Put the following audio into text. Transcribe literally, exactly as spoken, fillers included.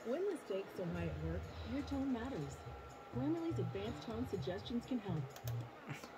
When the stakes are high at work, your tone matters. Grammarly's advanced tone suggestions can help.